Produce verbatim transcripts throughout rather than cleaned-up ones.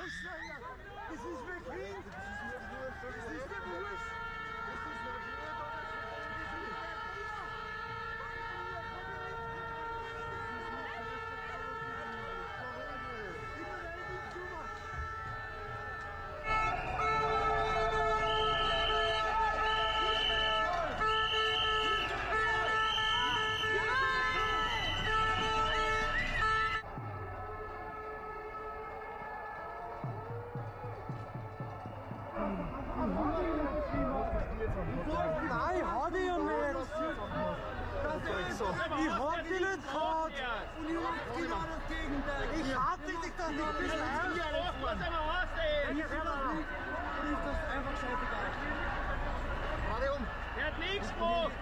Das ist mein Kind! Das ist der Wurst! Nein, hat ich ja nicht! Ich hab dich nicht gehabt! Und ich mach genau das Gegenteil! Ich hab dich nicht doch nicht! Ich hab dich nicht gefahren! Ich hab das nicht! Und ist das einfach scheißegal! Warte um! Der hat nichts gemacht!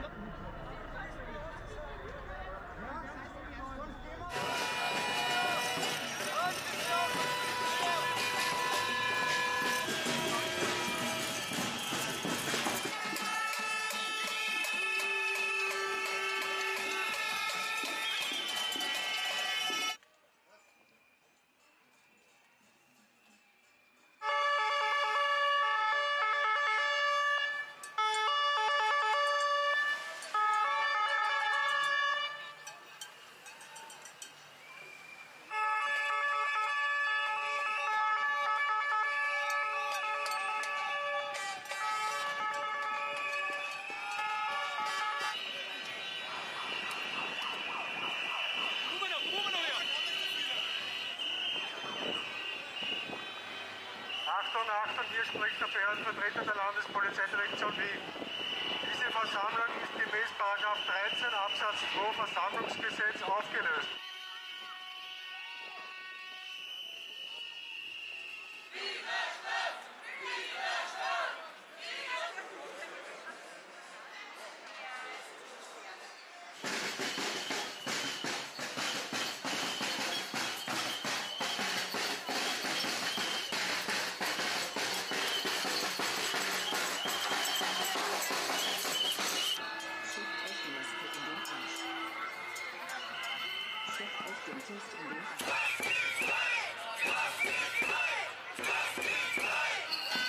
Achtung, Achtung, hier spricht der Behördenvertreter der Landespolizeidirektion Wien. Diese Versammlung ist gemäß Paragraph dreizehn Absatz zwei Versammlungsgesetz aufgelöst. Test in den